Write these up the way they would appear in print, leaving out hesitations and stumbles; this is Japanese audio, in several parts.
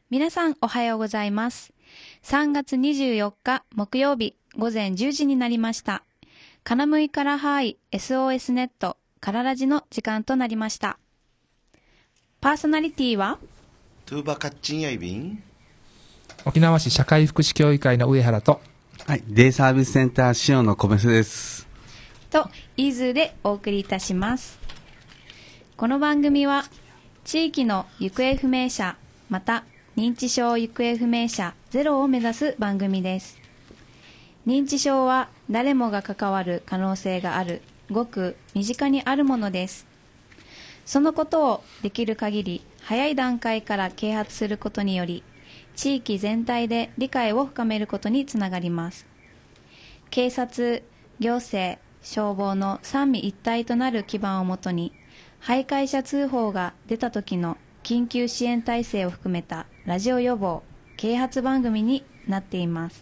皆さんおはようございます。3月24日木曜日午前10時になりました。カナムイカラハイ SOS ネットカララジの時間となりました。パーソナリティはトゥーバカッチンヤイビン、 沖縄市社会福祉協議会の上原と、 はい、デイサービスセンター塩野小林ですとイズでお送りいたします。この番組は地域の行方不明者また認知症行方不明者ゼロを目指す番組です。認知症は誰もが関わる可能性があるごく身近にあるものです。そのことをできる限り早い段階から啓発することにより地域全体で理解を深めることにつながります。警察、行政、消防の三位一体となる基盤をもとに徘徊者通報が出た時の緊急支援体制を含めたラジオ予防啓発番組になっています。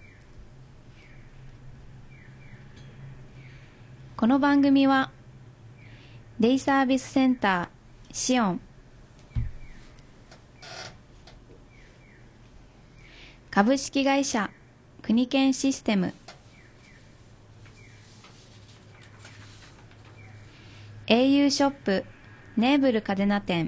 この番組はデイサービスセンターシオン、株式会社国研システム、au ショップネーブル嘉手納店、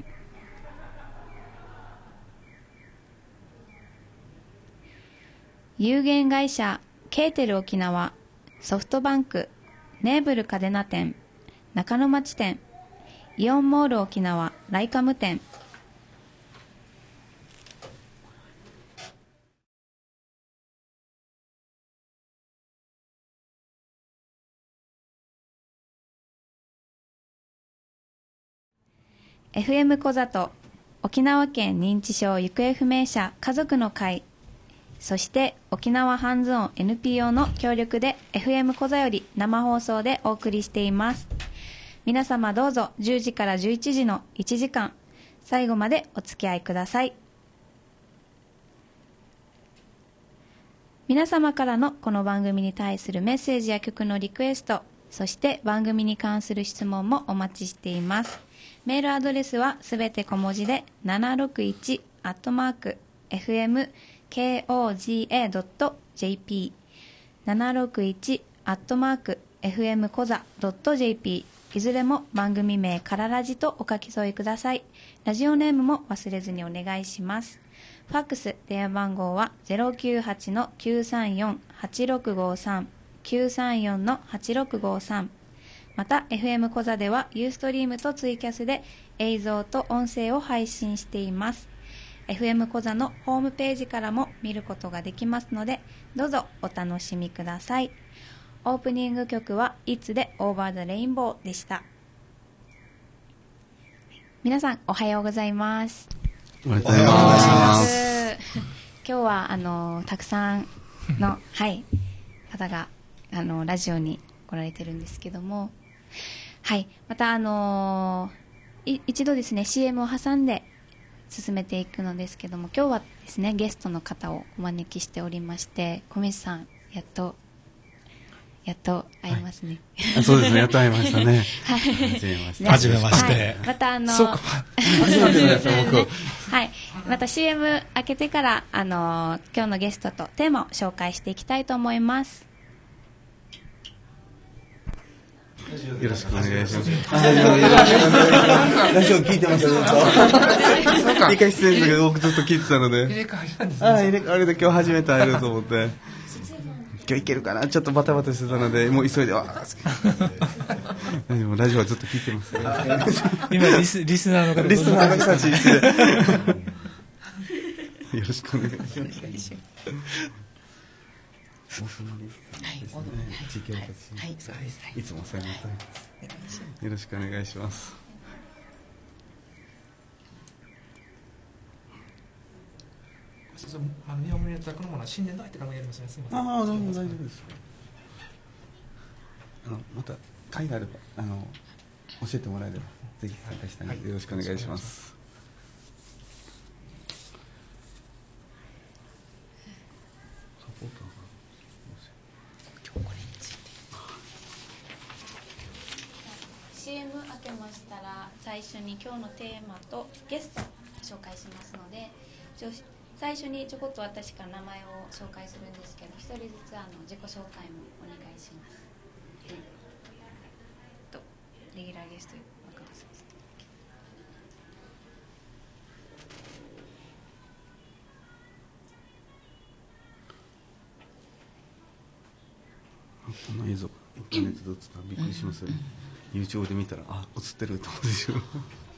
有限会社ケーテル沖縄、ソフトバンクネーブル嘉手納店、中野町店、イオンモール沖縄ライカム店、FM 小里沖縄県認知症行方不明者家族の会、そして沖縄ハンズオン NPO の協力で FM 小座より生放送でお送りしています。皆様どうぞ10時から11時の1時間最後までお付き合いください。皆様からのこの番組に対するメッセージや曲のリクエスト、そして番組に関する質問もお待ちしています。メールアドレスはすべて小文字で 761@fmkoza.jp 761@fmkoza.jp いずれも番組名からラジとお書き添えください。ラジオネームも忘れずにお願いします。ファックス電話番号は 098-934-8653 934-8653、また FM コザではユーストリームとツイキャスで映像と音声を配信しています。 FM コザのホームページからも見ることができますのでどうぞお楽しみください。オープニング曲は It's で Over the Rainbow でした。皆さんおはようございます。 おはようございます。 今日はたくさんの、はい、方がラジオに来られてるんですけども、はい、また一度ですね CM を挟んで進めていくのですけども、今日はですねゲストの方をお招きしておりまして、小西さんやっと会いますね、 はい、そうですね、やっと会いましたね。 はい、 はじめまして、はい、 またそうか初めてですね、はい、また CM 開けてから今日のゲストとテーマを紹介していきたいと思います。 よろしくお願いします。 ラジオ聞いてますよ。 一回出演するけど僕ずっと聞いてたので、あれで今日初めて会えると思って今日いけるかな、ちょっとバタバタしてたのでもう急いでラジオはずっと聞いてます、 今リスナーの方リスナーの方たちでよろしくお願いします。はい、地域おこし、はい、そうです。いつもお世話になっております。よろしくお願いします。 日本語にやったこのものは新年の相手からもやりますね。すみません。 ああ、大丈夫です。また会があれば教えてもらえればぜひ参加したいのでよろしくお願いします。サポーターが今日これについて CM 開けましたら最初に今日のテーマとゲストを紹介しますので、 最初にちょこっと私から名前を紹介するんですけど、一人ずつ自己紹介もお願いします。レギュラーゲスト若葉さんです。 この映像インターネットで映ったらびっくりしますよね。YouTube で見たら映ってると思うんですよ。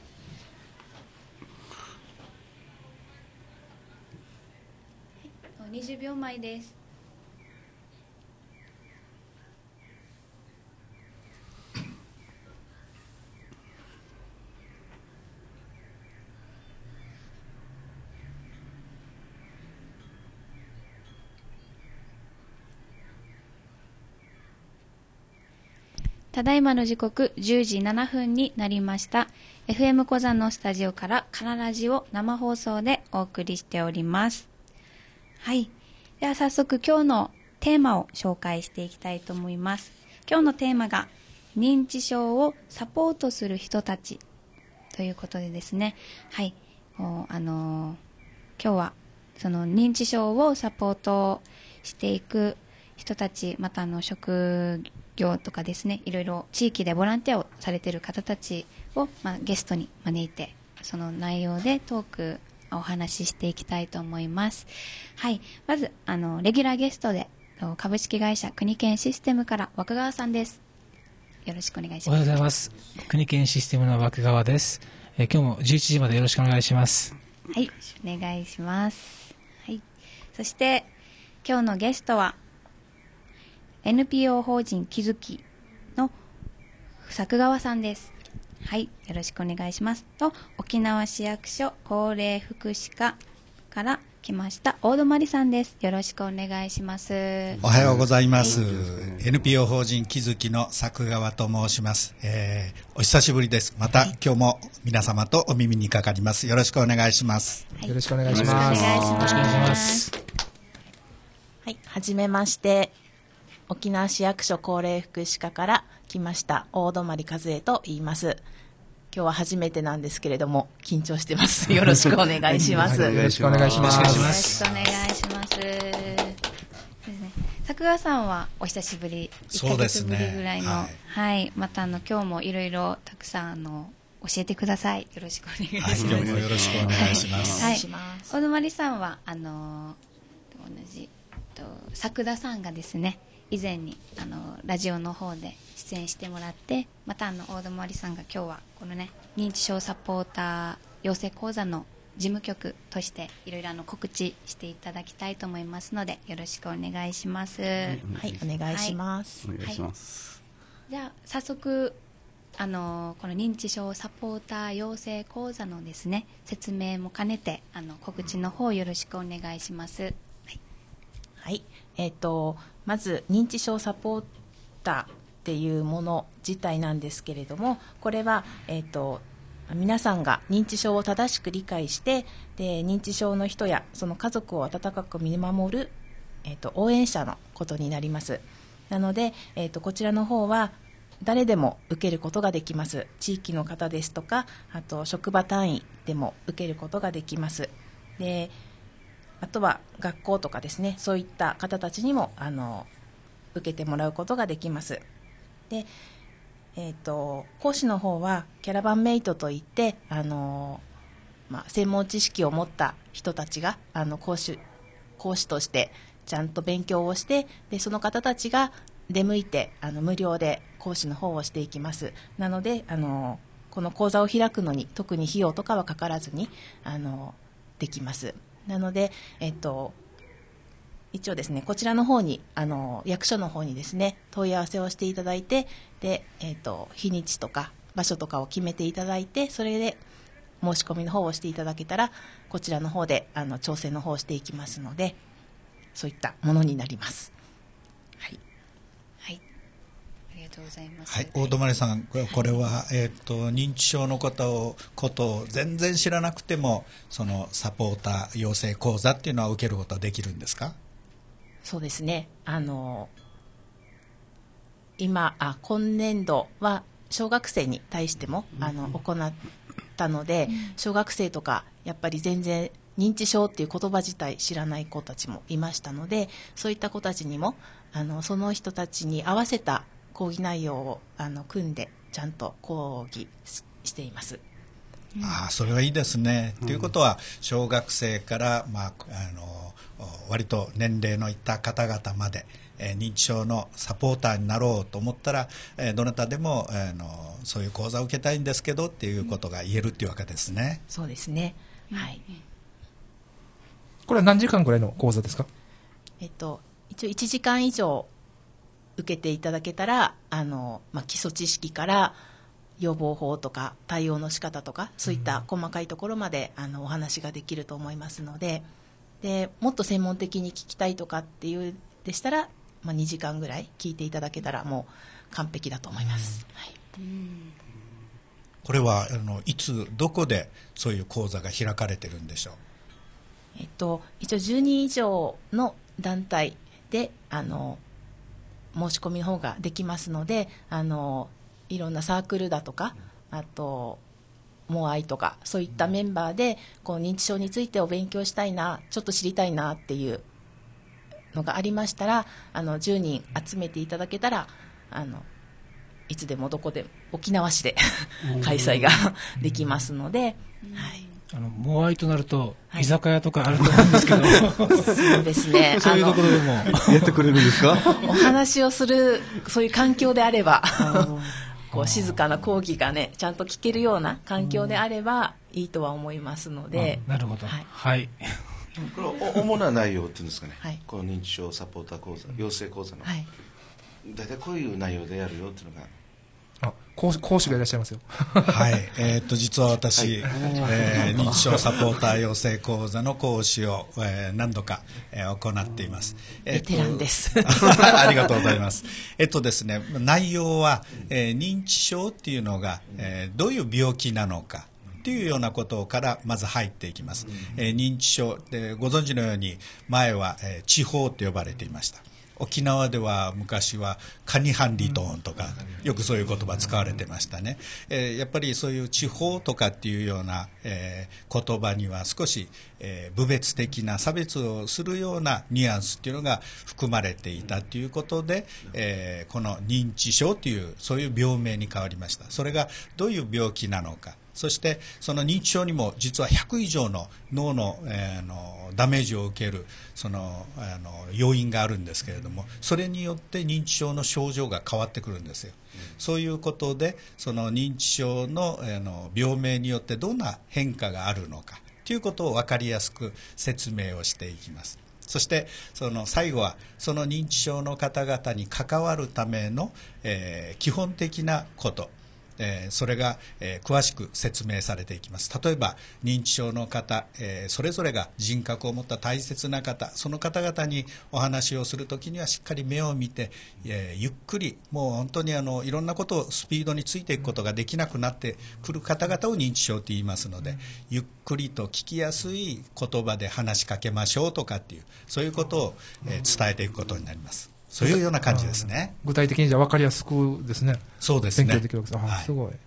20秒前です。ただいまの時刻10時7分になりました。FM 小座のスタジオからカナラジを生放送でお送りしております。はい。では早速今日のテーマを紹介していきたいと思います。今日のテーマが認知症をサポートする人たちということでですね。はい。今日はその認知症をサポートしていく人たち、また職業とかですね、いろいろ地域でボランティアをされている方たちを、ゲストに招いて、その内容でトークお話ししていきたいと思います。はい。まず、レギュラーゲストで、株式会社国研システムから若川さんです。よろしくお願いします。 おはようございます。国研システムの若川です。今日も11時までよろしくお願いします。 はい。お願いします。はい。そして、今日のゲストは、NPO 法人気づきの作川さんです。はい、よろしくお願いします。と、沖縄市役所高齢福祉課から来ました大泊さんです。よろしくお願いします。 おはようございます。NPO 法人気づきの作川と申します。お久しぶりです。また、今日も皆様とお耳にかかります。よろしくお願いします。 よろしくお願いします。 よろしくお願いします。 はい、はじめまして。沖縄市役所高齢福祉課から来ました大泊和恵と言います。今日は初めてなんですけれども緊張してます。よろしくお願いします。 よろしくお願いします。 よろしくお願いします。作川さんはお久しぶり、1ヶ月ぶりぐらいの、はい、また今日もいろいろたくさん教えてください。よろしくお願いします。 今日もよろしくお願いします。 はい、大泊さんは同じ作田さんがですね。以前にラジオの方で出演してもらって、また大泊さんが今日はこのね認知症サポーター養成講座の事務局としていろいろ告知していただきたいと思いますのでよろしくお願いします。 はい、お願いします。 お願いします。 じゃあ早速この認知症サポーター養成講座のですね説明も兼ねて告知の方よろしくお願いします。 はい、まず認知症サポーターっていうもの自体なんですけれども、これは、皆さんが認知症を正しく理解してで認知症の人やその家族を温かく見守る、応援者のことになります。なので、こちらの方は誰でも受けることができます。地域の方ですとか、あと職場単位でも受けることができます。であとは学校とかですね、そういった方たちにも受けてもらうことができます。で、講師の方はキャラバンメイトといって専門知識を持った人たちが講師としてちゃんと勉強をして、でその方たちが出向いて無料で講師の方をしていきます。なのでこの講座を開くのに特に費用とかはかからずにできます。なので、一応ですね、こちらの方に役所の方にですね問い合わせをしていただいて、で、日にちとか場所とかを決めていただいて、それで申し込みの方をしていただけたらこちらの方で調整の方をしていきますので、そういったものになります。はい、 はい、ありがとうございます。 はい、大泊さん、これは、認知症のことを全然知らなくてもそのサポーター養成講座っていうのは受けることはできるんですか？ そうですね、今年度は小学生に対しても行ったので、小学生とかやっぱり全然認知症っていう言葉自体知らない子たちもいましたので、そういった子たちにもその人たちに合わせた講義内容を組んでちゃんと講義しています。 それはいいですね。ということは小学生から、割と年齢のいった方々まで、認知症のサポーターになろうと思ったら、どなたでもそういう講座を受けたいんですけどっていうことが言えるっていうわけですね。 そうですね、はい。 これは何時間くらいの講座ですか？ 一応1時間以上受けていただけたら基礎知識から予防法とか対応の仕方とかそういった細かいところまでお話ができると思いますので、もっと専門的に聞きたいとかっていうでしたら、2時間ぐらい聞いていただけたらもう完璧だと思います、はい。 これはいつどこでそういう講座が開かれてるんでしょう？ 一応10人以上の団体で申し込みの方ができますので、いろんなサークルだとか、あとモアイとかそういったメンバーで認知症についてお勉強したいな、ちょっと知りたいなっていうのがありましたら、10人集めていただけたらいつでもどこでも沖縄市で開催ができますので、はい。 モアイとなると居酒屋とかあると思うんですけど、 そうですねそういうところでもやってくれるんですか？ お話をするそういう環境であれば静かな講義がねちゃんと聞けるような環境であればいいとは思いますので。 なるほど、はい、はい。 これ主な内容っていうんですかね、 はい、 この認知症サポーター講座、養成講座の、 はい、 大体こういう内容でやるよっていうのが。 講師がいらっしゃいますよ。 はい、実は私、認知症サポーター養成講座の講師を、何度か、行っています。 ベテランです。 ありがとうございます。ですね、内容は、認知症っていうのが、どういう病気なのかというようなことからまず入っていきます。認知症でご存知のように前は、地方と呼ばれていました。沖縄では昔はカニハンリトーンとかよくそういう言葉使われてましたね。やっぱりそういう地方とかっていうような、言葉には少し、侮蔑的な差別をするようなニュアンスっていうのが含まれていたということで、この認知症というそういう病名に変わりました。それがどういう病気なのか、そしてその認知症にも実は100以上の脳の、ダメージを受ける要因があるんですけれども、それによって認知症の症状が変わってくるんですよ。そういうことでその認知症の、病名によってどんな変化があるのかということを分かりやすく説明をしていきます。そしてその最後はその認知症の方々に関わるための、基本的なことそれが、詳しく説明されていきます。例えば認知症の方、それぞれが人格を持った大切な方、その方々にお話をするときにはしっかり目を見て、ゆっくり、もう本当にいろんなことをスピードについていくことができなくなってくる方々を認知症と言いますので、ゆっくりと聞きやすい言葉で話しかけましょうとかっていう、そういうことを、伝えていくことになります。そういうような感じですね。 具体的にじゃあ分かりやすくですね。 そうですね。 勉強できるわけです。はい、すごい。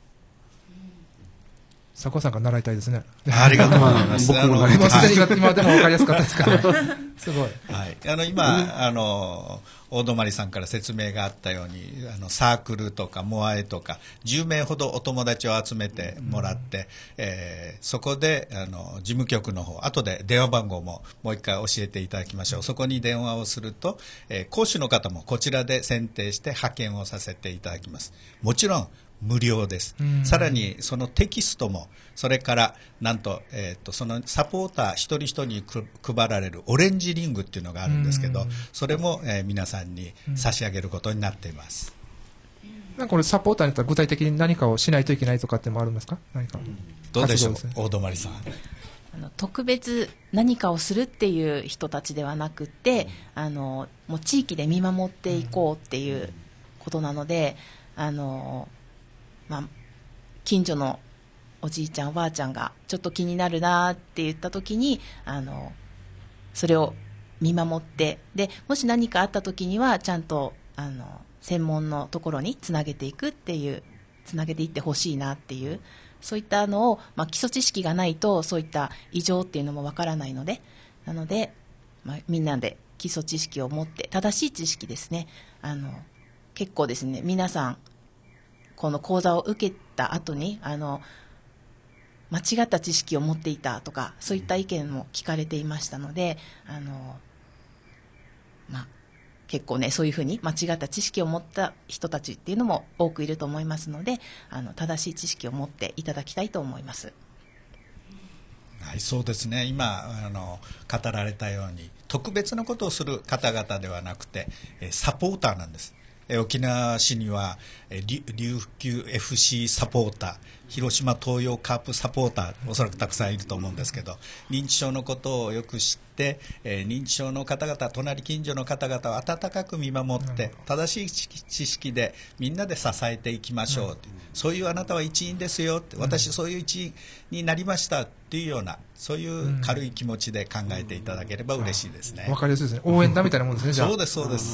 佐古さんから習いたいですね。 ありがとうございます。 僕もすでに今でも分かりやすかったですから、ね。すごい。 はい。今、大泊さんから説明があったように、サークルとかモアエとか10名ほどお友達を集めてもらって、そこで事務局の方、後で電話番号ももう一回教えていただきましょう。そこに電話をすると、講師の方もこちらで選定して派遣をさせていただきます。もちろん無料です。さらにそのテキストも、それからなんと、そのサポーター一人一人に配られるオレンジリングっていうのがあるんですけど、それも、皆さんに差し上げることになっています。 なんかこれサポーターによっては具体的に何かをしないといけないとかってもあるんですか？何かどうでしょう、大泊さん。 特別何かをするっていう人たちではなくて、もう地域で見守っていこうっていうことなので、近所のおじいちゃんおばあちゃんがちょっと気になるなって言った時にそれを見守って、でもし何かあった時にはちゃんと専門のところにつなげていくっていう、つなげていってほしいなっていうそういったのを、基礎知識がないとそういった異常っていうのもわからないので、なので、みんなで基礎知識を持って、正しい知識ですね、結構ですね、皆さんこの講座を受けた後に間違った知識を持っていたとか、そういった意見も聞かれていましたので、結構ね、そういうふうに間違った知識を持った人たちっていうのも多くいると思いますので、正しい知識を持っていただきたいと思います。 はい、そうですね。今語られたように特別なことをする方々ではなくてサポーターなんです。沖縄市には琉球 FC サポーター、広島東洋カープサポーター、おそらくたくさんいると思うんですけど、認知症のことをよく知って、認知症の方々、隣近所の方々を温かく見守って、正しい知識でみんなで支えていきましょう、そういうあなたは一員ですよって、私そういう一員になりましたっていうような、そういう軽い気持ちで考えていただければ嬉しいですね。 わかりやすいですね。応援団みたいなもんですね。じゃあそうですそうです。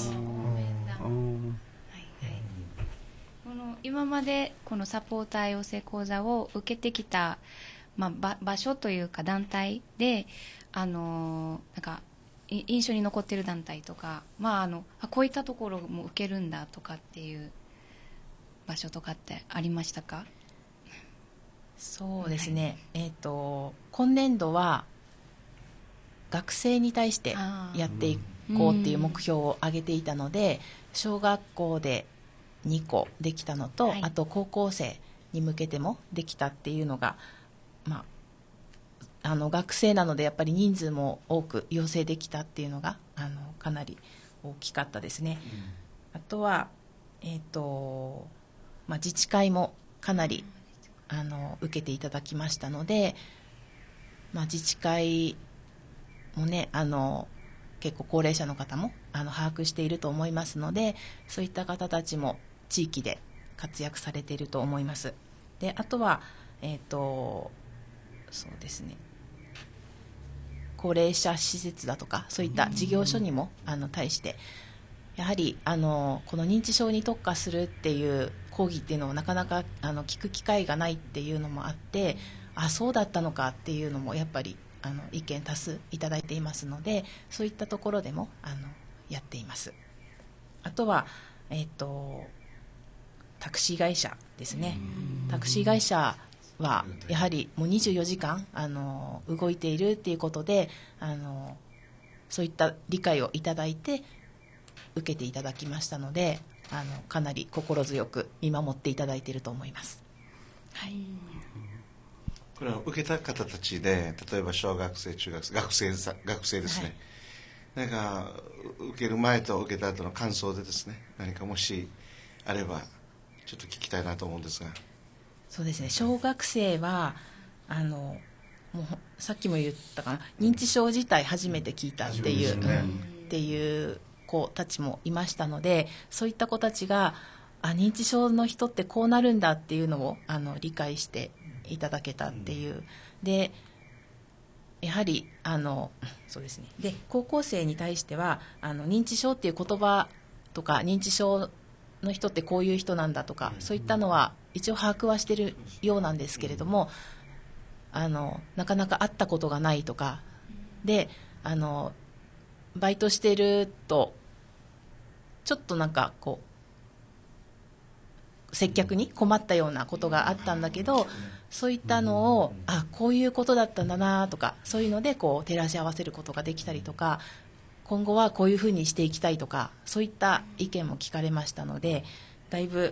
今までこのサポーター養成講座を受けてきた、場所というか団体で、なんか印象に残っている団体とか、こういったところも受けるんだとかっていう場所とかってありましたか？ そうですね、今年度は学生に対してやっていこうっていう目標を挙げていたので、小学校で2個できたのと、あと高校生に向けてもできたっていうのが、学生なのでやっぱり人数も多く養成できたっていうのがかなり大きかったですね。あとは、自治会もかなり受けていただきましたので、自治会もね、結構高齢者の方も把握していると思いますので、そういった方たちも地域で活躍されていると思います。で、あとはそうですね、高齢者施設だとかそういった事業所にも対してやはりこの認知症に特化するっていう講義っていうのをなかなか聞く機会がないっていうのもあって、そうだったのかっていうのもやっぱり意見多数いただいていますので、そういったところでもやっています。あとは、タクシー会社ですね。タクシー会社はやはりもう24時間動いているっていうことでそういった理解をいただいて受けていただきましたので、かなり心強く見守っていただいていると思います。はい、 これは受けた方たちで、例えば小学生、中学生、学生ですね、なんか受ける前と受けた後の感想でですね、何かもしあればちょっと聞きたいなと思うんですが。 そうですね、小学生はもうさっきも言ったかな、認知症自体初めて聞いたっていう、っていう子たちもいましたので、そういった子たちが認知症の人ってこうなるんだっていうのを理解していただけたっていう。でやはりそうですね、で高校生に対しては認知症っていう言葉とか、認知症の人ってこういう人なんだとか、そういったのは一応把握はしてるようなんですけれども、なかなか会ったことがないとかでバイトしてるとちょっとなんかこう接客に困ったようなことがあったんだけど、そういったのをこういうことだったんだなとか、そういうのでこう照らし合わせることができたりとか、今後はこういうふうにしていきたいとか、そういった意見も聞かれましたので、だいぶ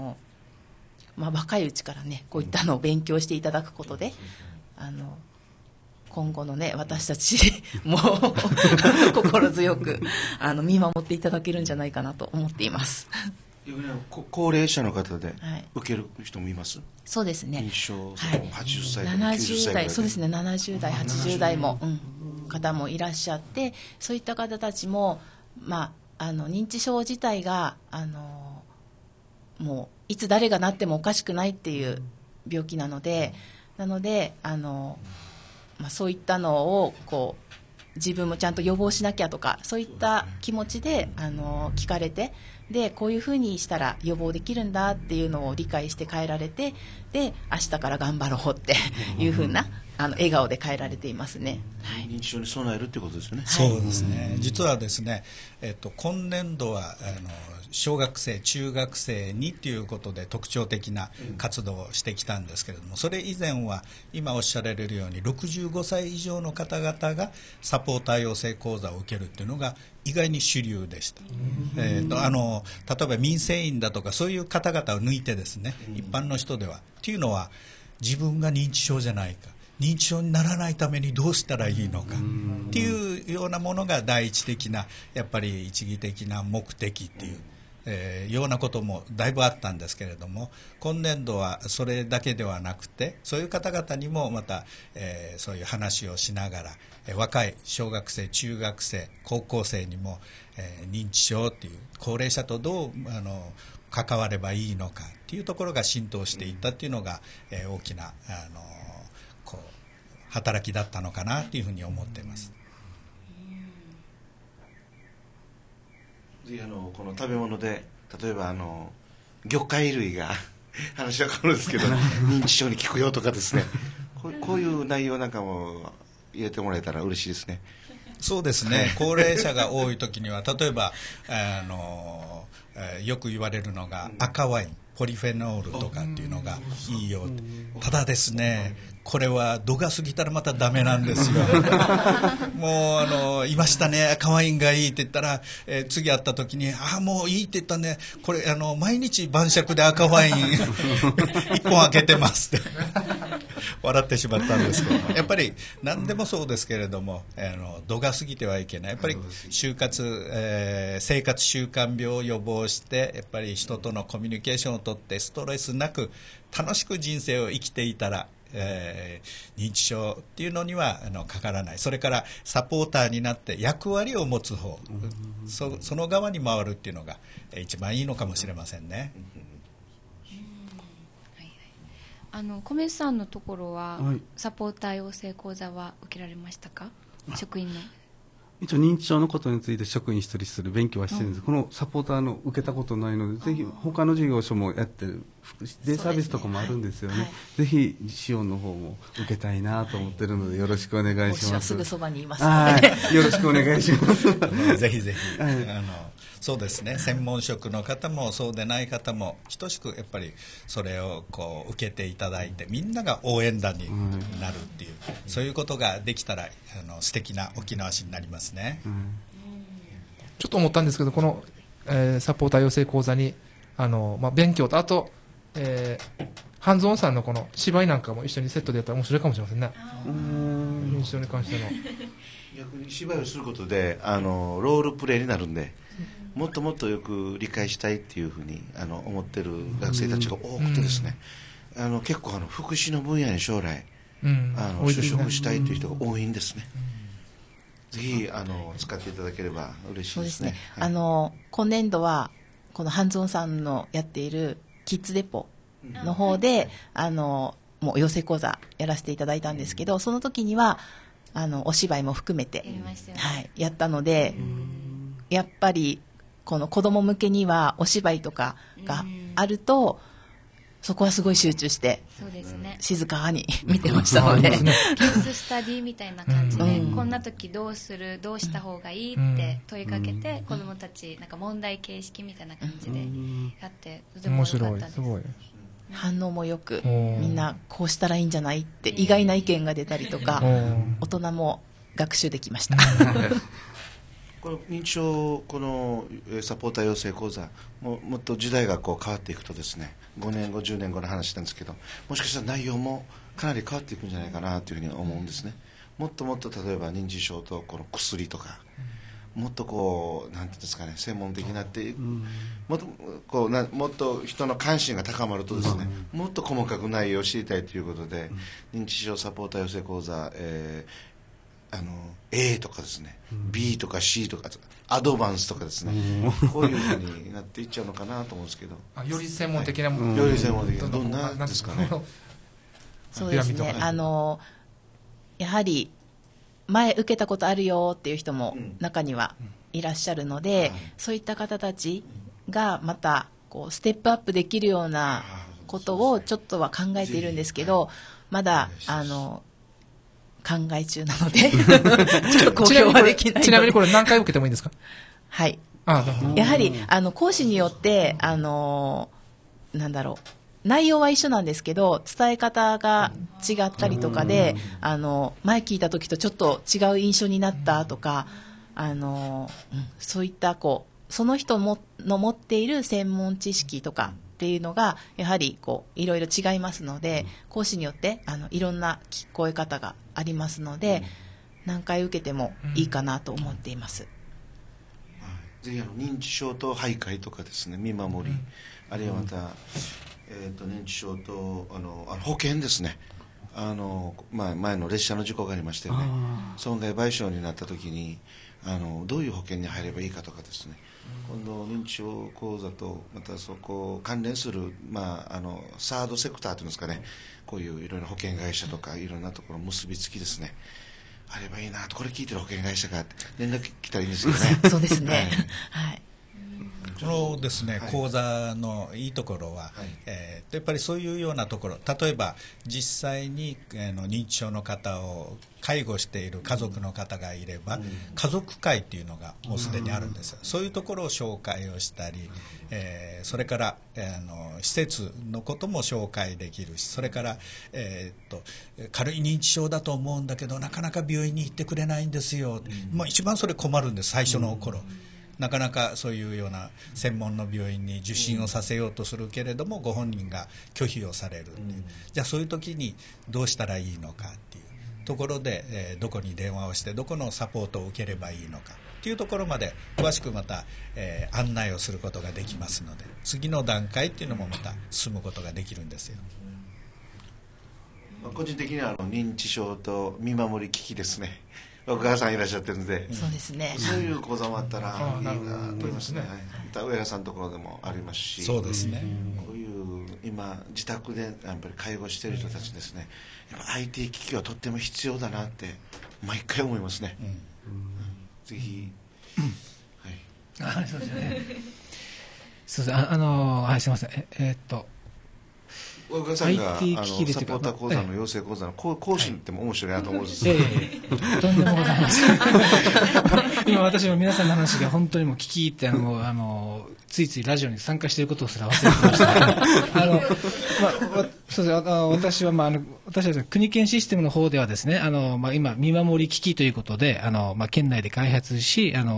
若いうちからね、こういったのを勉強していただくことで今後のね、私たちも心強く見守っていただけるんじゃないかなと思っています。 高齢者の方で受ける人もいます？ そうですね、 認知症、 はい、 80歳 70代、 90歳そうですね、70代80代も、方もいらっしゃって、そういった方たちも、認知症自体がもういつ誰がなってもおかしくないっていう病気なので、そういったのをこう自分もちゃんと予防しなきゃとか、そういった気持ちで聞かれて、でこういうふうにしたら予防できるんだっていうのを理解して帰られて、で明日から頑張ろうっていうふうな笑顔で帰られていますね。はい、 認知症に備えるっていうことですよね。 そうですね、実はですね、今年度は小学生中学生にということで特徴的な活動をしてきたんですけれども、それ以前は今おっしゃられるように65歳以上の方々がサポーター養成講座を受けるっていうのが意外に主流でした。例えば民生委員だとかそういう方々を抜いてですね、一般の人ではっていうのは、自分が認知症じゃないか、認知症にならないためにどうしたらいいのかっていうようなものが第一的な、やっぱり一義的な目的っていうようなこともだいぶあったんですけれども、今年度はそれだけではなくて、そういう方々にもまた、そういう話をしながら、若い小学生中学生高校生にも、認知症っていう高齢者とどう関わればいいのかっていうところが浸透していったっていうのが、大きな働きだったのかなというふうに思っています。 ぜひこの食べ物で、例えば魚介類が話は変わるんですけど認知症に効くよとかですね、こういう内容なんかも入れてもらえたら嬉しいですね。 そうですね、高齢者が多い時には例えばよく言われるのが赤ワイン、ポリフェノールとかっていうのがいいよ。ただですね、これは度が過ぎたらまたダメなんですよ。もういましたね、赤ワインがいいって言ったら、次会った時にもういいって言ったね、これ毎日晩酌で赤ワイン1本開けてますって笑ってしまったんですけど、やっぱり何でもそうですけれども、度が過ぎてはいけない。やっぱり生活習慣病を予防して、やっぱり人とのコミュニケーションをとってストレスなく楽しく人生を生きていたら、認知症っていうのにはかからない。それからサポーターになって役割を持つ方、その側に回るっていうのが一番いいのかもしれませんね。 小林さんのところは、サポーター養成講座は受けられましたか？職員の一応認知症のことについて職員一人一人勉強はしてるんです。このサポーターの受けたことないので、ぜひ他の事業所もやってる福祉デイサービスとかもあるんですよね。ぜひシオンの方も受けたいなと思ってるので、よろしくお願いします。 私はすぐそばにいますので、よろしくお願いします。 ぜひぜひ、そうですね、専門職の方もそうでない方も等しくやっぱりそれを受けていただいて、みんなが応援団になるっていう、そういうことができたら素敵な沖縄市になりますね。 ちょっと思ったんですけど、この、サポーター養成講座に勉強と、あと、ハンズオンさんのこの芝居なんかも一緒にセットでやったら面白いかもしれませんね。認知症に関しての逆に芝居をすることでロールプレイになるんで、もっともっとよく理解したいっていうふうに思ってる学生たちが多くてですね、結構福祉の分野に将来就職したいという人が多いんですね。ぜひ使っていただければ嬉しいですね。 今年度はこのハンズオンさんのやっているキッズデポの方で、もう養成講座やらせていただいたんですけど、その時にはお芝居も含めてやったので、やっぱりこの子供向けにはお芝居とかがあると、そこはすごい集中して静かに見てましたので、 ケーススタディみたいな感じで、こんな時どうする、どうした方がいいって問いかけて、子供たちなんか問題形式みたいな感じでやって、とても良かったです。 反応もよく、みんなこうしたらいいんじゃないって意外な意見が出たりとか、大人も学習できました。 この認知症このサポーター養成講座もっと時代が変わっていくとですね、5年後10年後の話なんですけど、もしかしたら内容もかなり変わっていくんじゃないかなというふうに思うんですね。もっともっと例えば認知症とこの薬とか、もっとなんていうんですかね、専門的になって、もっと人の関心が高まるとですね、もっと細かく内容を知りたいということで、認知症サポーター養成講座、A とかですね、B とか C とかアドバンスとかですね、こういうふうになっていっちゃうのかなと思うんですけど、 より専門的なもの、 より専門的などんなですかね。 そうですね、やはり前受けたことあるよっていう人も中にはいらっしゃるので、そういった方たちがまたこうステップアップできるようなことをちょっとは考えているんですけど、まだ考え中なのでちょっと公表はできないので。 ちなみにこれ何回受けてもいいんですか？ はい。 あやはり講師によってなんだろう、内容は一緒なんですけど伝え方が違ったりとかで、前聞いた時とちょっと違う印象になったとか、そういったその人の持っている専門知識とかっていうのがやはりいろいろ違いますので、講師によっていろんな聞こえ方がありますので、何回受けてもいいかなと思っています。 ぜひ認知症と徘徊とかですね、見守り、あるいはまた、認知症と保険ですね、前の列車の事故がありましてね、損害賠償になった時にどういう保険に入ればいいかとかですね、今度認知症講座とまたそこを関連する、サードセクターというんですかね、こういういろいろな保険会社とかいろんなところ結びつきですね、あればいいなと、これ聞いてる保険会社が連絡来たらいいんですけどね。 そうですね。はい。 このですね、講座のいいところは、やっぱりそういうようなところ、例えば実際に認知症の方を介護している家族の方がいれば、家族会っていうのがもうすでにあるんですよ。そういうところを紹介をしたり、それから施設のことも紹介できるし、それから、軽い認知症だと思うんだけどなかなか病院に行ってくれないんですよ、一番それ困るんです、最初の頃。なかなかそういうような専門の病院に受診をさせようとするけれども、ご本人が拒否をされるっていう、じゃあそういう時にどうしたらいいのかっていうところで、どこに電話をしてどこのサポートを受ければいいのかっていうところまで詳しくまた、案内をすることができますので、次の段階っていうのもまた進むことができるんですよ。 個人的には認知症と見守り機器ですね、お母さんいらっしゃってるんで、 そうですね、 そういう講座もあったらいいなと思いますね。また上原さんのところでもありますし、 そうですね、 こういう今自宅でやっぱり介護している人たちですね、やっぱ IT 機器はとっても必要だなって毎回思いますね。ぜひ、 はい、そうですね。そうです、はい、すみません。 小川さんが IT 機器でサポーター講座の養成講座の講師っても面白いなと思うんです。 とんでもございません。今私も皆さんの話が本当にもう聞き入ってついついラジオに参加していることをすら忘れてました。そうです。私は私は国研システムの方ではですね、今見守り機器ということで県内で開発し普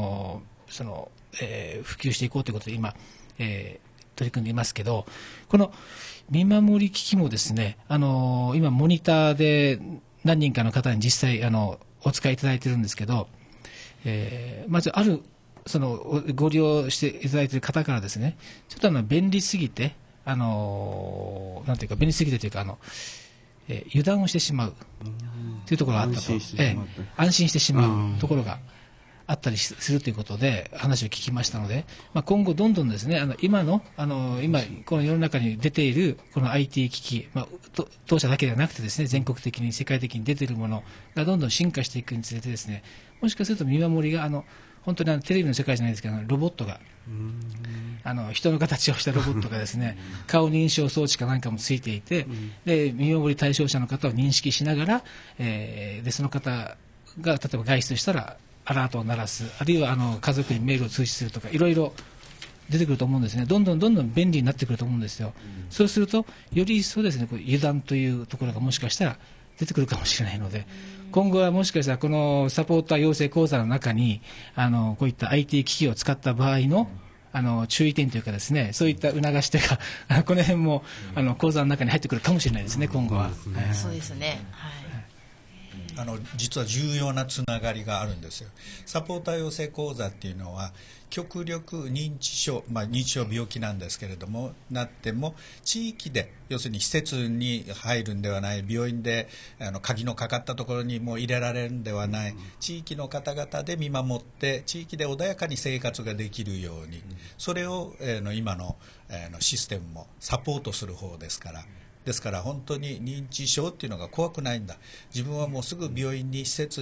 及していこうということで今、取り組んでいますけど、この見守り機器もですね、今モニターで何人かの方に実際お使いいただいてるんですけど、まずあるご利用していただいている方からですね、ちょっと便利すぎてなんていうか便利すぎてというか油断をしてしまうというところがあったと、安心してしまうところがあったりするということで話を聞きましたので、今後どんどんですね、今この世の中に出ているこの IT 機器、当社だけではなくてですね、全国的に世界的に出ているものがどんどん進化していくにつれてですね、もしかすると見守りが本当にテレビの世界じゃないですけど、ロボットが人の形をしたロボットがですね顔認証装置か何かもついていて、で見守り対象者の方を認識しながら、でその方が例えば外出したらアラートを鳴らす、あるいは家族にメールを通知するとか、いろいろ出てくると思うんですね。どんどん便利になってくると思うんですよ。そうするとより一層ですね、油断というところがもしかしたら出てくるかもしれないので、今後はもしかしたらこのサポーター養成講座の中にこういった IT 機器を使った場合の注意点というかですね、そういった促しというかこの辺も講座の中に入ってくるかもしれないですね、今後は。 そうですね、はい。 実は重要なつながりがあるんですよ。サポーター養成講座っていうのは極力認知症、認知症病気なんですけれどもなっても地域で、要するに施設に入るんではない、病院で鍵のかかったところにもう入れられるんではない、地域の方々で見守って地域で穏やかに生活ができるように、それを今のシステムもサポートする方ですから。ですから本当に認知症っていうのが怖くないんだ、自分はもうすぐ病院に施設に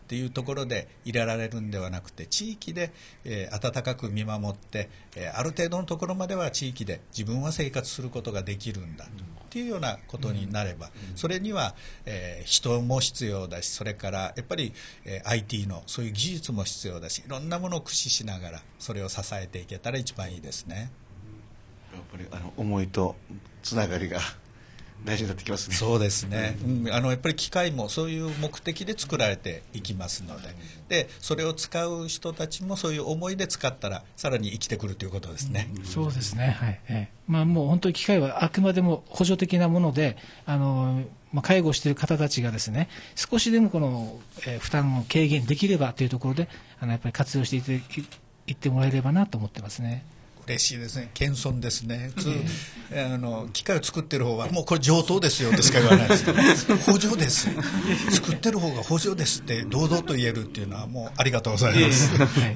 っていうところでいられるんではなくて、地域で、温かく見守って、ある程度のところまでは地域で自分は生活することができるんだっていうようなことになれば、それには、人も必要だし、それからやっぱり、IT のそういう技術も必要だし、いろんなものを駆使しながらそれを支えていけたら一番いいですね。 やっぱり思いとつながりが大事になってきますね。 そうですね、やっぱり機械もそういう目的で作られていきますので、それを使う人たちもそういう思いで使ったらさらに生きてくるということですね。 そうですね、はい、もう本当に機械はあくまでも補助的なもので、介護している方たちがですね、少しでもこの、負担を軽減できればというところでやっぱり活用していってもらえればなと思ってますね。 嬉しいですね。謙遜ですね。普通、機械を作ってる方はもうこれ上等ですよってしか言わないですけど補助です、作ってる方が補助ですって堂々と言えるっていうのはもうありがとうございます、はい、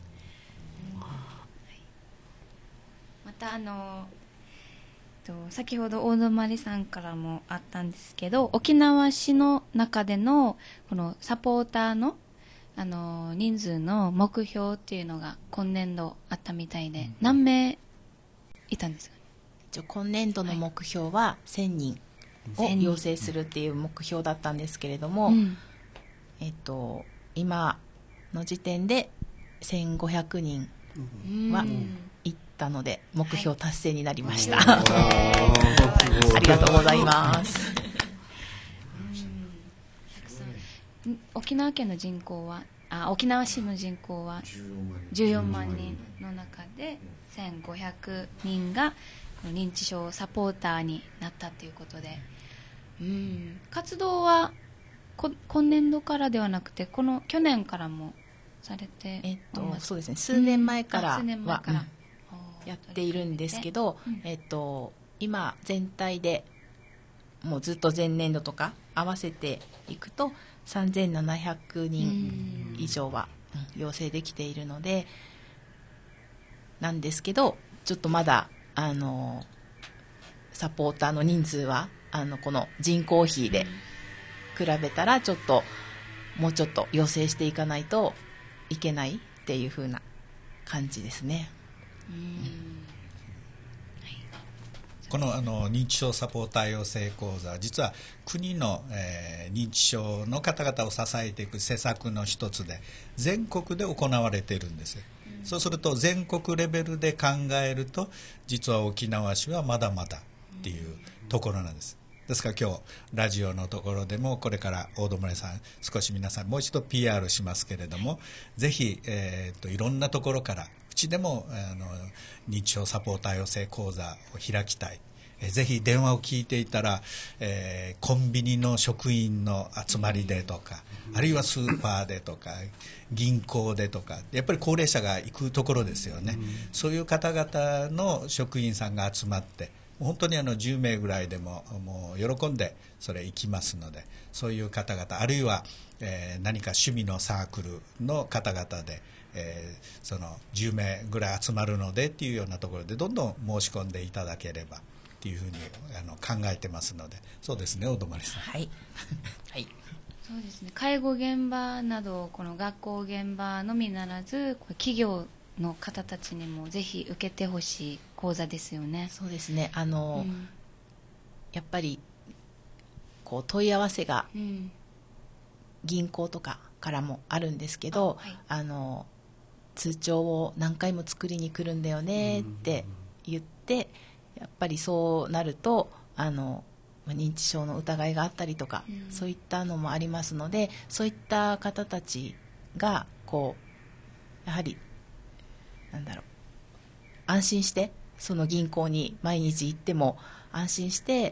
また先ほど大泊さんからもあったんですけど、沖縄市の中でのこのサポーターの人数の目標っていうのが今年度あったみたいで、何名いたんですかね。 今年度の目標は1000人を要請するっていう目標だったんですけれども、今の時点で1500人はいったので目標達成になりました、ありがとうございます。 沖縄県の人口は沖縄市の人口は14万人の中で1500人が認知症サポーターになったということで、活動は今年度からではなくて去年からもされて、 そうですね、数年前からはやっているんですけど、今全体でもうずっと前年度とか合わせていくと3700人以上は要請できているのでなんですけど、ちょっとまだサポーターの人数はこの人口比で比べたらちょっともうちょっと要請していかないといけないっていう風な感じですね。 この認知症サポーター養成講座、実は国の、認知症の方々を支えていく施策の一つで全国で行われているんです。そうすると全国レベルで考えると実は沖縄市はまだまだっていうところなんです。ですから今日ラジオのところでもこれから大泊さん少し皆さんもう一度 PR しますけれども、ぜひ、いろんなところからうちでも認知症サポーター養成講座を開きたい、ぜひ電話を聞いていたら、コンビニの職員の集まりでとか、あるいはスーパーでとか銀行でとか、やっぱり高齢者が行くところですよね、そういう方々の職員さんが集まって本当に10名ぐらいでももう喜んでそれ行きますので、そういう方々、あるいは、何か趣味のサークルの方々で、その10名ぐらい集まるのでっていうようなところでどんどん申し込んでいただければっていうふうに考えてますので。そうですね、大泊さん。 はい、はい、 そうですね、介護現場などこの学校現場のみならず企業の方たちにもぜひ受けてほしい講座ですよね。 そうですね、やっぱり問い合わせが銀行とかからもあるんですけど、通帳を何回も作りに来るんだよねって言って、やっぱりそうなると認知症の疑いがあったりとか、そういったのもありますので、そういった方たちがやはり安心してその銀行に毎日行っても安心して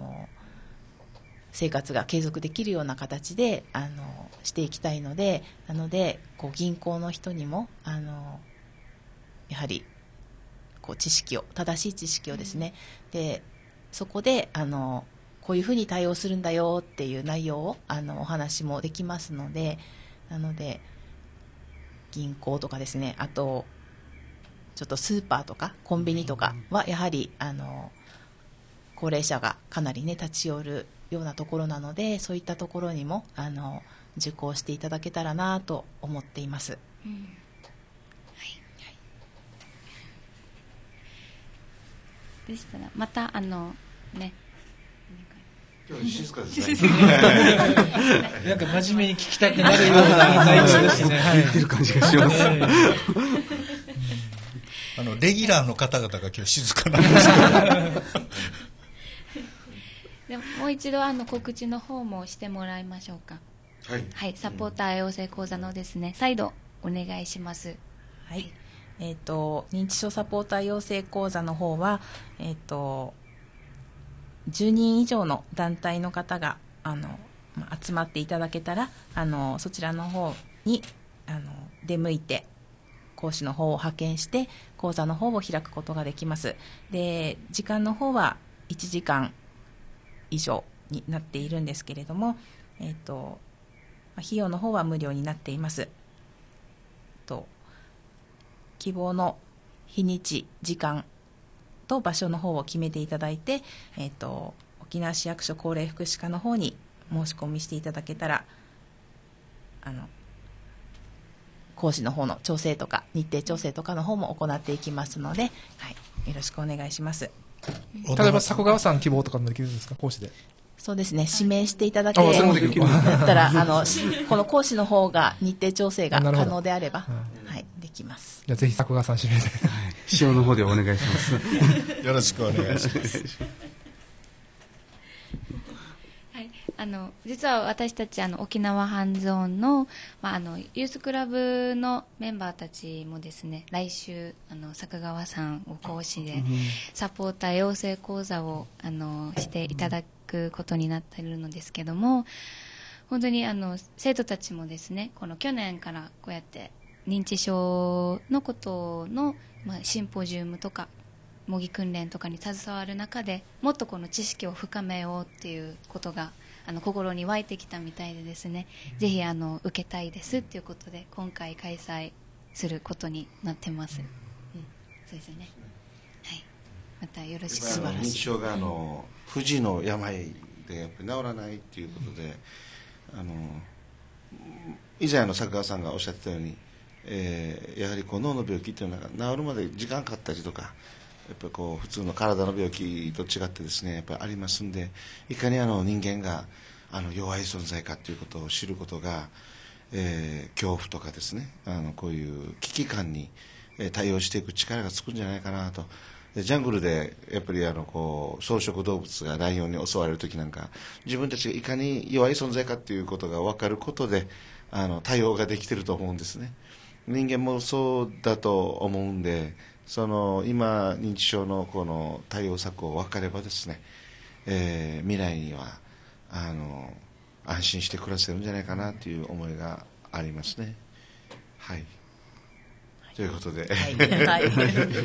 生活が継続できるような形でしていきたいので、なので銀行の人にもやはり正しい知識をですね、でそこでこういうふうに対応するんだよっていう内容をお話もできますので、なので銀行とかですね、あとちょっとスーパーとかコンビニとかはやはり高齢者がかなりね立ち寄るようなところなので、そういったところにも受講していただけたらなと思っています。 でしたらまたね、 今日静かですね。 なんか真面目に聞きたくなるような内容ですね。 言ってる感じがします。 レギュラーの方々が今日静かなんですでもう一度告知の方もしてもらいましょうか。 はい。 はい、サポーター養成講座のですね、再度お願いします。 はい。認知症サポーター養成講座の方は、10人以上の団体の方が集まっていただけたらそちらの方に出向いて講師の方を派遣して講座の方を開くことができます。で、時間の方は1時間以上になっているんですけれども、費用の方は無料になっています。希望の日にち、時間と場所の方を決めていただいて、沖縄市役所高齢福祉課の方に申し込みしていただけたら講師の方の調整とか日程調整とかの方も行っていきますので、はい、よろしくお願いします。 例えば佐古川さん希望とかもできるんですか、講師で。 そうですね、指名していただけそれもできるだったらこの講師の方が日程調整が可能であれば、はい、できます。 じゃあぜひ佐古川さん指名で、 師匠の方でお願いします。 よろしくお願いします。 はい、実は私たち沖縄ハンズオンの、ユースクラブのメンバーたちもですね、来週坂川さんを講師でサポーター養成講座をしていただくことになっているのですけども、本当に生徒たちもですね、この去年からこうやって認知症のことの、シンポジウムとか模擬訓練とかに携わる中でもっとこの知識を深めようっていうことが心に湧いてきたみたいでですね、ぜひ受けたいですっていうことで今回開催することになってます。そうですよね。はい。またよろしく。 認知症が不治の病でやっぱり治らないっていうことで、以前坂川さんがおっしゃってたように、やはり脳の病気っていうのが治るまで時間かかったりとか、やっぱり普通の体の病気と違ってですね、やっぱりありますんで、いかに人間が弱い存在かということを知ることが、恐怖とかですね、こういう危機感に対応していく力がつくんじゃないかなと。でジャングルでやっぱり草食動物がライオンに襲われる時なんか、自分たちがいかに弱い存在かということが分かることで対応ができていると思うんですね。人間もそうだと思うんで、今認知症のこの対応策を分かればですね、未来には安心して暮らせるんじゃないかなという思いがありますね。はい、ということで、 はい、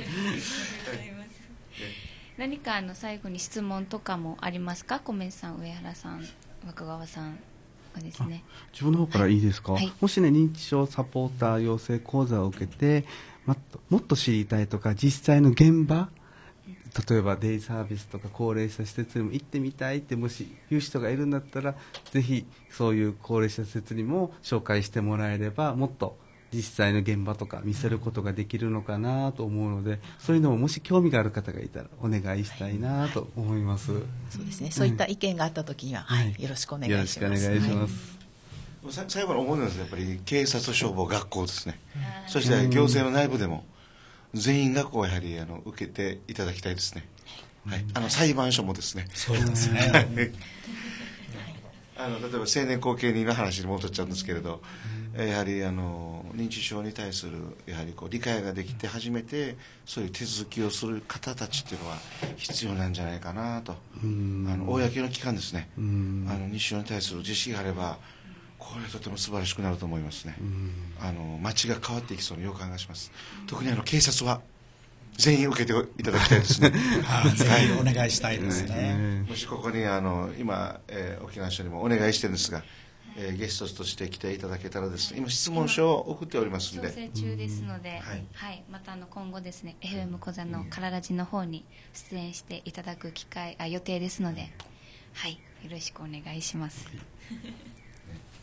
何か最後に質問とかもありますか？小梅さん、上原さん、若川さんがですね。 自分の方からいいですか？ はい、 もしね、認知症サポーター養成講座を受けてもっと知りたいとか、実際の現場、例えばデイサービスとか高齢者施設にも行ってみたいってもし言う人がいるんだったら、ぜひそういう高齢者施設にも紹介してもらえれば、もっと実際の現場とか見せることができるのかなと思うので、そういうのももし興味がある方がいたらお願いしたいなと思います。 そうですね、そういった意見があったときには、よろしくお願いします。 よろしくお願いします。 最後の思うのはやっぱり警察、消防、学校ですね。そして行政の内部でも全員がやはり受けていただきたいですね。はい、裁判所もですね。 そうですね。 例えば青年後見人の話に戻っちゃうんですけれど、やはり認知症に対するやはり理解ができて初めてそういう手続きをする方たちっていうのは必要なんじゃないかなと。公の機関ですね。認知症に対する知識があればこれはとても素晴らしくなると思いますね。街が変わっていきそうな予感がします。特に警察は全員受けていただきたいですね。 ぜひお願いしたいですね。 もしここに今、沖縄署にもお願いしてるんですが、ゲストとして来ていただけたらですね、今質問書を送っておりますので、 調整中ですので、はい、また今後ですね FM 小座のカララジの方に出演していただく予定ですので、はい、よろしくお願いします。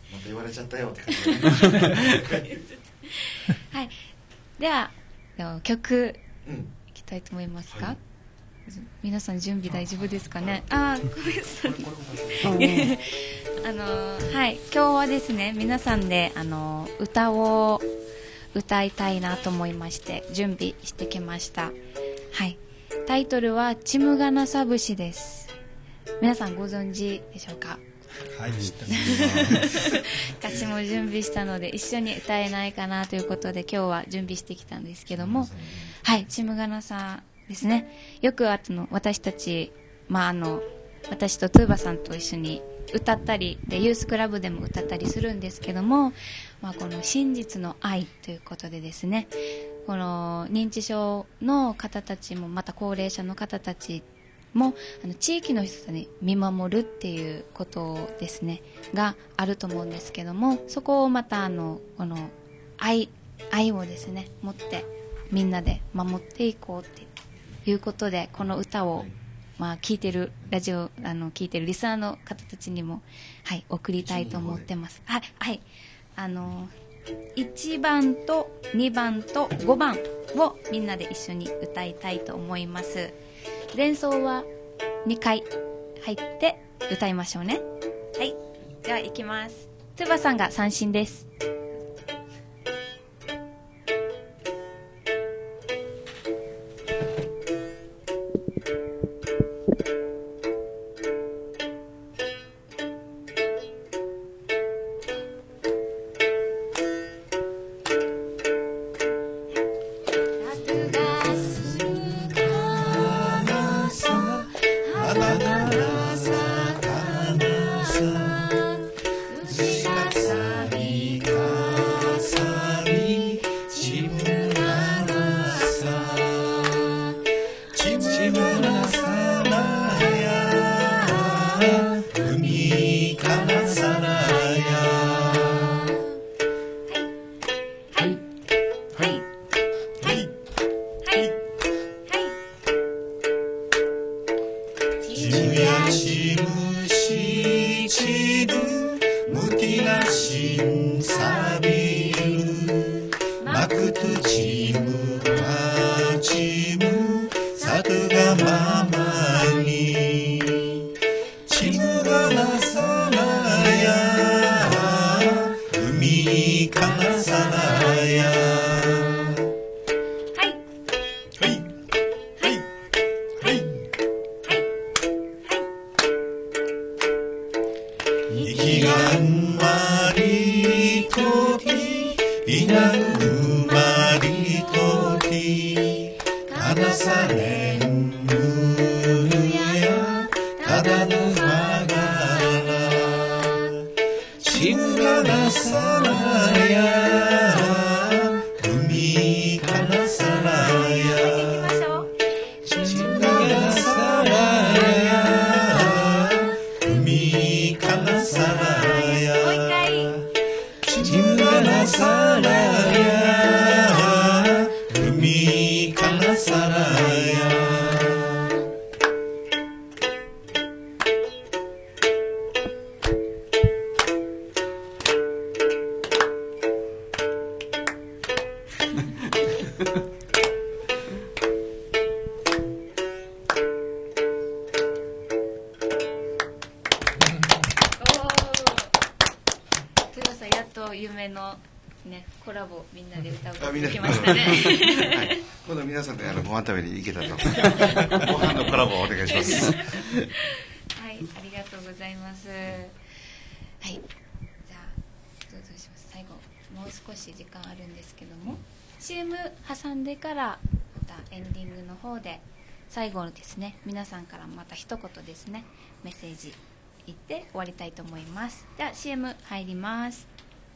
また言われちゃったよって感じはい、では曲うんいきたいと思いますか、 はい、 皆さん準備大丈夫ですかね。あ、ごめんなさいはい、今日はですね、皆さんで歌を歌いたいなと思いまして準備してきました。はい、タイトルはチムガナサ節です。皆さんご存知でしょうか。 はい、知ってます。 歌詞も準備したので一緒に歌えないかなということで今日は準備してきたんですけども、はい、チムガナさんですね。よく私たち、私とトゥーバさんと一緒に歌ったりでユースクラブでも歌ったりするんですけども、この真実の愛ということでですね、この認知症の方たちもまた高齢者の方たちも地域の人たちに見守るっていうことですねがあると思うんですけども、そこをまたこの愛をですね持ってみんなで守っていこうっていうことで、この歌を聞いてる聞いてるリスナーの方たちにも、はい、送りたいと思ってます。はい、はい、1番と2番と5番をみんなで一緒に歌いたいと思います。前奏は2回入って歌いましょうね。はい、では行きます。トゥバさんが三振です。夢のね、コラボみんなで歌うことできましたね。 はい、今度皆さんでご飯食べに行けたと。ご飯のコラボをお願いします。 はい、ありがとうございます。はい、じゃあどうします。最後もう少し時間あるんですけども、CM 挟んでからまたエンディングの方で最後のですね、皆さんからまた一言ですね、メッセージ言って終わりたいと思います。では CM 入ります。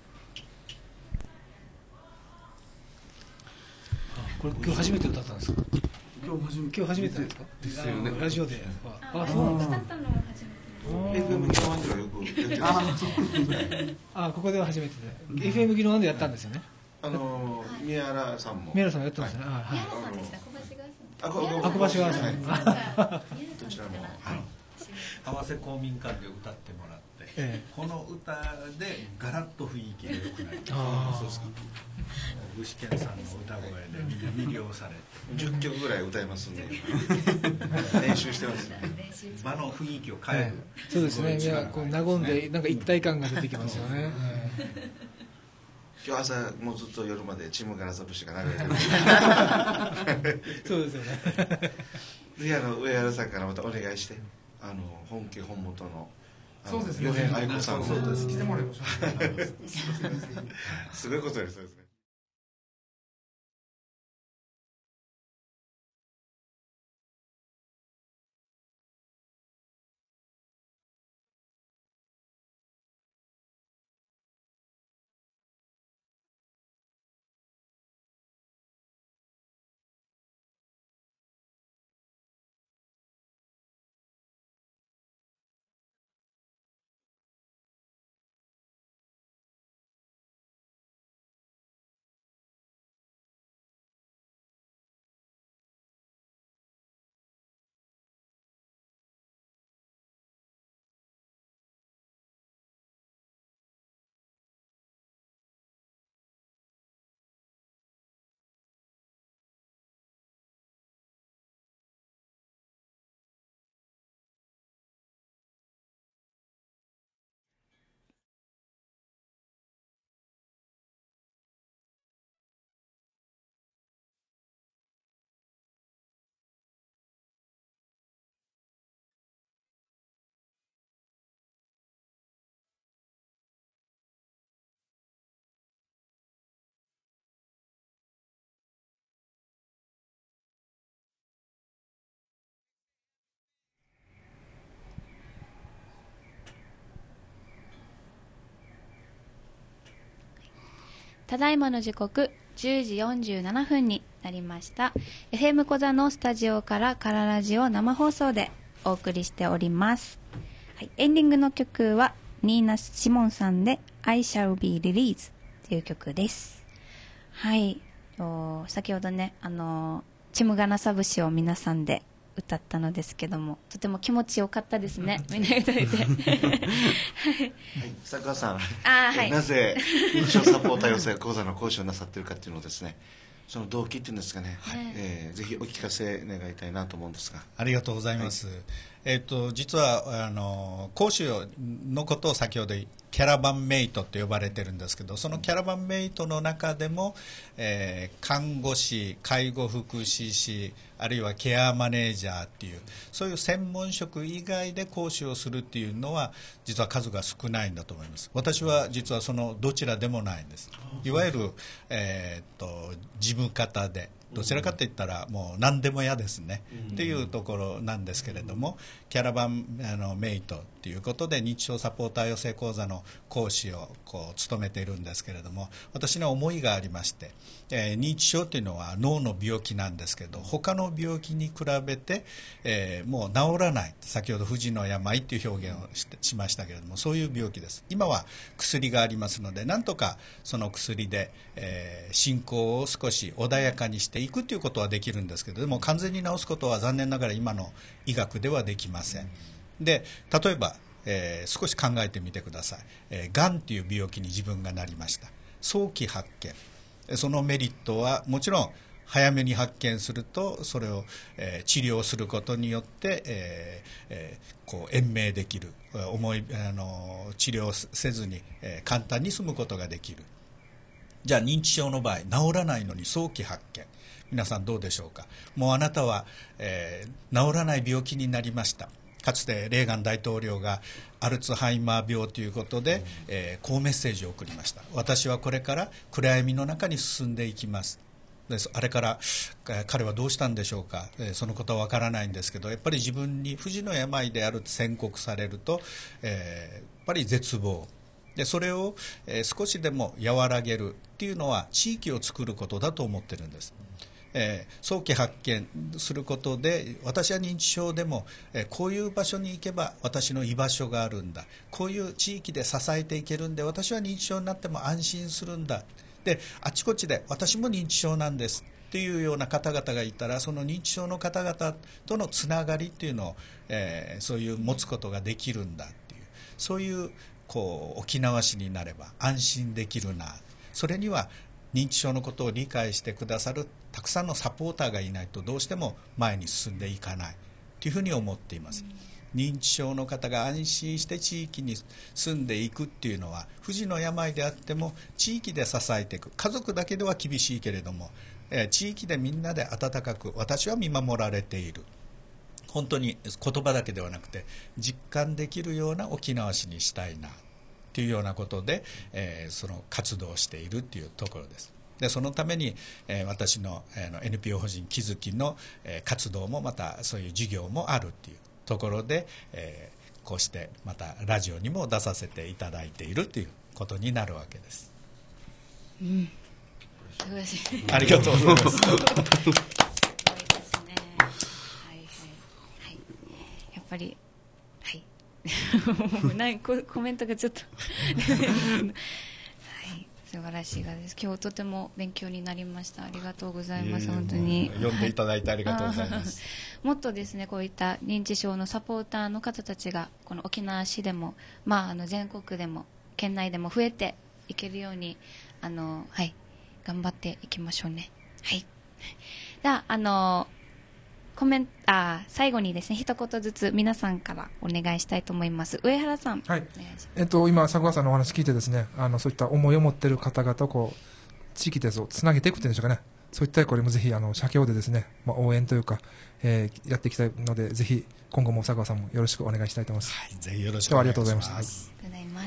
これ今日初めて歌ったんですか。 今日初めてなんですか。 ですよね。 ラジオで。 そうなんです。歌ったのは初めて。 FM ギロワンではよくやってます。 ここでは初めてで。FM ギロワンでやったんですよね。 宮原さんも。 宮原さんやったんですね。 宮原さんでした。小橋川さん。 小橋川さん。 どちらも。 合わせ公民館で歌ってもらって、この歌でガラッと雰囲気が良くなります。そうですか。具志堅さんの歌声でみんな魅了されて 10曲ぐらい歌いますんで練習してます、 場の雰囲気を変える、 そうですね。いや、こう和んでなんか一体感が出てきますよね。 今日朝もうずっと夜までチームガラサ節が流れてるそうですよね。 ぜひ上原さんからまたお願いして本家本元のそうですね。 与辺愛子さんをそうです。来てもらいましょう。 すごいことです。そうですね。 ただいまの時刻10時47分になりました。 FM コザのスタジオからカララジオ生放送でお送りしております、はい、エンディングの曲はニーナ・シモンさんで I Shall Be Released という曲です。はい、先ほどねチムガナサ節を皆さんで歌ったのですけども、とても気持ちよかったですね。みんな歌えてはい、 佐川さん、 はい、 なぜ認知症サポーター養成講座の講師をなさっているかっていうのをですね、その動機っていうんですかね、ぜひお聞かせ願いたいなと思うんですが。 ありがとうございます、実は講師のことを先ほどキャラバンメイトって呼ばれてるんですけど、そのキャラバンメイトの中でも、看護師、介護福祉士、あるいはケアマネージャーっていうそういう専門職以外で講師をするっていうのは実は数が少ないんだと思います。私は実はそのどちらでもないんです。いわゆる、事務方でどちらかといったらもう何でも嫌ですね、っていうところなんですけれども、キャラバンメイトっていうことで認知症サポーター養成講座の講師を務めているんですけれども、私には思いがありまして、認知症というのは脳の病気なんですけど、他の病気に比べて、もう治らない、先ほど不治の病っていう表現をしましたけれども、そういう病気です。今は薬がありますので、なんとかその薬で、進行を少し穏やかにしていくということはできるんですけど、でも完全に治すことは残念ながら今の医学ではできません。で、例えば、少し考えてみてください。がんという病気に自分がなりました。早期発見、そのメリットはもちろん早めに発見するとそれを、治療することによって、延命できる、重い治療せずに、簡単に済むことができる。じゃあ認知症の場合治らないのに早期発見、皆さんどうでしょうか。もうあなたは、治らない病気になりました。かつてレーガン大統領がアルツハイマー病ということで、こうメッセージを送りました。私はこれから暗闇の中に進んでいきます。であれから彼はどうしたんでしょうか。そのことはわからないんですけど、やっぱり自分に不治の病であると宣告されると、やっぱり絶望で、それを、少しでも和らげるっていうのは地域を作ることだと思ってるんです。早期発見することで、私は認知症でも、こういう場所に行けば私の居場所があるんだ、こういう地域で支えていけるんで私は認知症になっても安心するんだ、であちこちで私も認知症なんです、 っていうような方々がいたら、その認知症の方々とのつながりっていうのを、そういう持つことができるんだっていう、そういう沖縄市になれば安心できるな、それには認知症のことを理解してくださるたくさんのサポーターがいないとどうしても前に進んでいかないというふうに思っています。認知症の方が安心して地域に住んでいくっていうのは、不治の病であっても地域で支えていく、家族だけでは厳しいけれども、地域でみんなで温かく私は見守られている、本当に言葉だけではなくて実感できるような沖縄市にしたいなというようなことで、その活動をしているというところです。でそのために、私の、NPO 法人気づきの、活動もまたそういう授業もあるというところで、こうしてまたラジオにも出させていただいているということになるわけです。 素晴らしい。 ありがとうございます。 すごいですね。はいはいはい。やっぱりはい。コメントがちょっとはい素晴らしいがです。今日とても勉強になりました。ありがとうございます。本当に読んでいただいてありがとうございます。 もっとですねこういった認知症のサポーターの方たちがこの沖縄市でも全国でも県内でも増えていけるようにはい頑張っていきましょうね。はい。では最後にですね一言ずつ皆さんからお願いしたいと思います。上原さん。 はい。 お願いします。 今佐川さんのお話聞いてですね、そういった思いを持っている方々を地域でつなげていくというんでしょうかね。そういったこれもぜひ社協でですね、応援というか、やっていきたいのでぜひ今後も佐川さんもよろしくお願いしたいと思います。 はい、ぜひよろしくお願いします。 ありがとうございました。 ありがとうございます。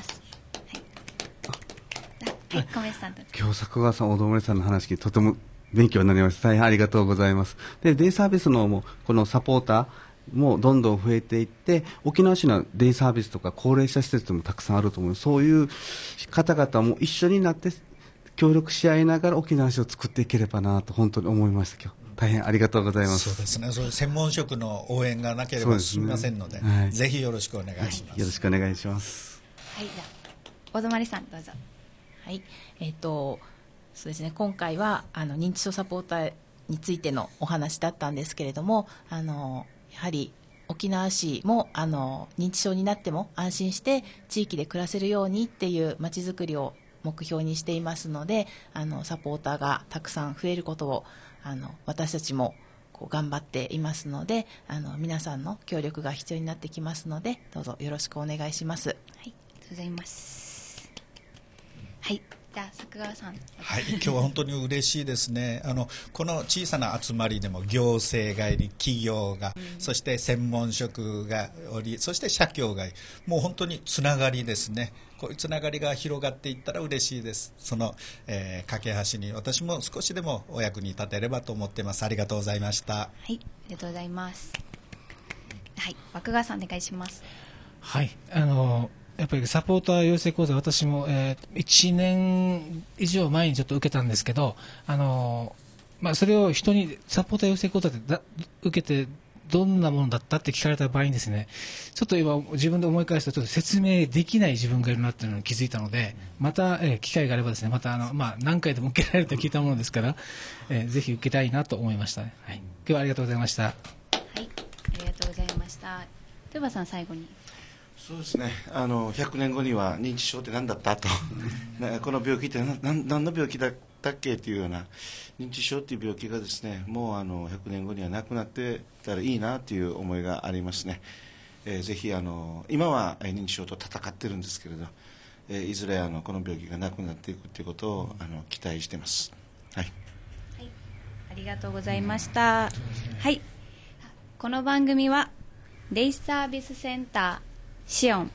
はい、亀さん今日佐川さん、小野さんの話聞いてとても勉強になりました。大変ありがとうございます。で、デイサービスのもこのサポーターもどんどん増えていって、沖縄市のデイサービスとか高齢者施設もたくさんあると思う。そういう方々も一緒になって協力し合いながら沖縄市を作っていければなと本当に思いました。今日大変ありがとうございます。 そうですね。そういう専門職の応援がなければ進みませんので、 はい、 ぜひよろしくお願いします。 はい、よろしくお願いします。 はい、じゃあ小泊さんどうぞ。 はい、そうですね、今回は認知症サポーターについてのお話だったんですけれども、やはり沖縄市も認知症になっても安心して地域で暮らせるようにっていうまちづくりを目標にしていますので、サポーターがたくさん増えることを私たちも頑張っていますので、皆さんの協力が必要になってきますので、どうぞよろしくお願いします。はい、 ありがとうございます。はい、じゃあ佐久川さん。 はい、今日は本当に嬉しいですね。この小さな集まりでも行政がいり、企業が、そして専門職がおり、そして社協がいり、もう本当につながりですね。こういうつながりが広がっていったら嬉しいです。その、架け橋に私も少しでもお役に立てればと思っています。ありがとうございました。 はい、ありがとうございます。はい、枠川さんお願いします。 はい、やっぱりサポーター養成講座、私も、1年以上前にちょっと受けたんですけど、それを人にサポーター養成講座で受けてどんなものだったって聞かれた場合にですね、ちょっと今自分で思い返すとちょっと説明できない自分がいるなっていうのに気づいたので、また、機会があればですね、また何回でも受けられると聞いたものですから、ぜひ受けたいなと思いました、ね。はい、今日はありがとうございました。 はい、ありがとうございました。豊さん最後に。 そうですね、100年後には認知症って何だったとこの病気って何の病気だったっけというような、認知症という病気がですね、もう100年後にはなくなってたらいいなという思いがありますね。ぜひ今は認知症と闘ってるんですけれど、いずれこの病気がなくなっていくということを期待しています。はい、 はい、ありがとうございました。はい、この番組はデイサービスセンターシオン、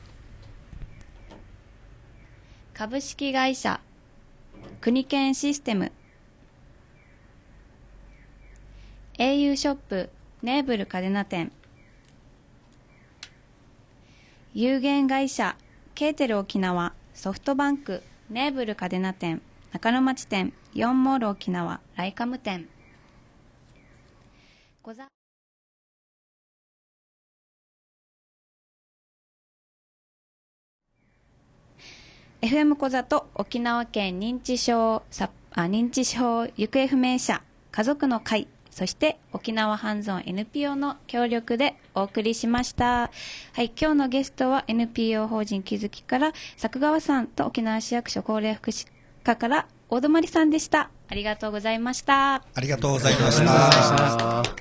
株式会社国研システム、au ショップネーブル嘉手納店、有限会社ケーテル沖縄ソフトバンクネーブル嘉手納店中野町店4モール沖縄ライカム店FM 小座と沖縄県認知症行方不明者家族の会、そして沖縄ハンズオン NPO の協力でお送りしました。はい、今日のゲストは NPO 法人気づきから佐久川さんと沖縄市役所高齢福祉課から大泊さんでした。ありがとうございました。 ありがとうございました。